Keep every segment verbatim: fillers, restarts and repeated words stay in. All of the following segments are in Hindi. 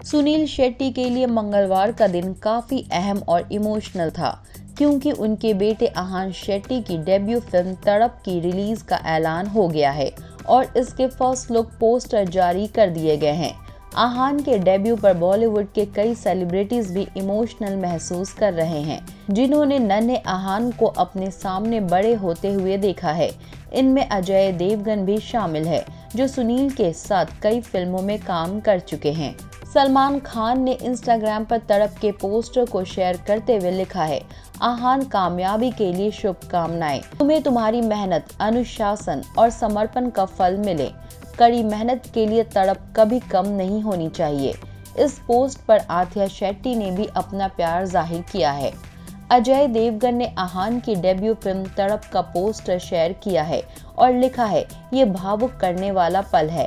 सुनील शेट्टी के लिए मंगलवार का दिन काफी अहम और इमोशनल था, क्योंकि उनके बेटे आहान शेट्टी की डेब्यू फिल्म तड़प की रिलीज का ऐलान हो गया है और इसके फर्स्ट लुक पोस्टर जारी कर दिए गए हैं। आहान के डेब्यू पर बॉलीवुड के कई सेलिब्रिटीज भी इमोशनल महसूस कर रहे हैं, जिन्होंने नन्हे आहान को अपने सामने बड़े होते हुए देखा है। इनमें अजय देवगन भी शामिल है, जो सुनील के साथ कई फिल्मों में काम कर चुके हैं। सलमान खान ने इंस्टाग्राम पर तड़प के पोस्टर को शेयर करते हुए लिखा है, आहान कामयाबी के लिए शुभकामनाएं। तुम्हें तुम्हारी मेहनत, अनुशासन और समर्पण का फल मिले। कड़ी मेहनत के लिए तड़प कभी कम नहीं होनी चाहिए। इस पोस्ट पर आथिया शेट्टी ने भी अपना प्यार जाहिर किया है। अजय देवगन ने आहान की डेब्यू फिल्म तड़प का पोस्टर शेयर किया है और लिखा है, ये भावुक करने वाला पल है।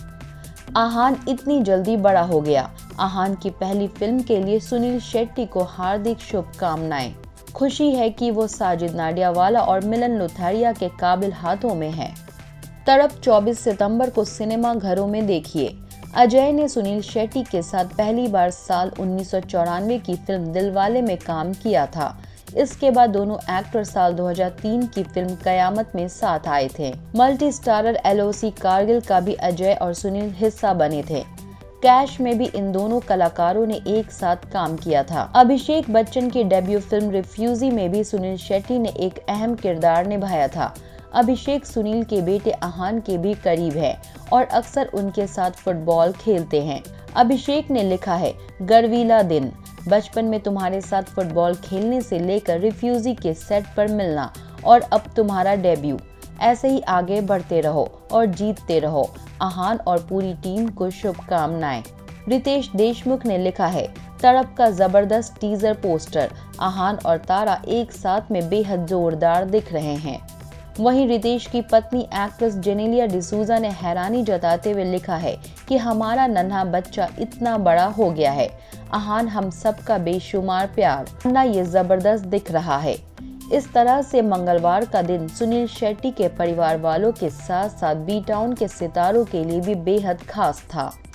आहान इतनी जल्दी बड़ा हो गया। आहान की पहली फिल्म के लिए सुनील शेट्टी को हार्दिक शुभकामनाएं। खुशी है कि वो साजिद नाडियावाला और मिलन लुथारिया के काबिल हाथों में है। तड़प चौबीस सितंबर को सिनेमा घरों में देखिए। अजय ने सुनील शेट्टी के साथ पहली बार साल उन्नीस सौ चौरानवे की फिल्म दिलवाले में काम किया था। इसके बाद दोनों एक्टर साल दो हज़ार तीन की फिल्म कयामत में साथ आए थे। Multi starrer L O C Kargil का भी अजय और सुनील हिस्सा बने थे। कैश में भी इन दोनों कलाकारों ने एक साथ काम किया था। अभिषेक बच्चन की डेब्यू फिल्म रिफ्यूजी में भी सुनील शेट्टी ने एक अहम किरदार निभाया था। अभिषेक सुनील के बेटे आहान के भी करीब है और अक्सर उनके साथ फुटबॉल खेलते हैं। अभिषेक ने लिखा है, गर्वीला दिन, बचपन में तुम्हारे साथ फुटबॉल खेलने से लेकर रिफ्यूजी के सेट पर मिलना और अब तुम्हारा डेब्यू। ऐसे ही आगे बढ़ते रहो और जीतते रहो। आहान और पूरी टीम को शुभकामनाएं। रितेश देशमुख ने लिखा है, तड़प का जबरदस्त टीजर पोस्टर। आहान और तारा एक साथ में बेहद जोरदार दिख रहे हैं। वहीं रितेश की पत्नी एक्ट्रेस जेनेलिया डिसूजा ने हैरानी जताते हुए लिखा है कि हमारा नन्हा बच्चा इतना बड़ा हो गया है। आहान हम सबका बेशुमार प्यार, ना ये जबरदस्त दिख रहा है। इस तरह से मंगलवार का दिन सुनील शेट्टी के परिवार वालों के साथ साथ बी टाउन के सितारों के लिए भी बेहद खास था।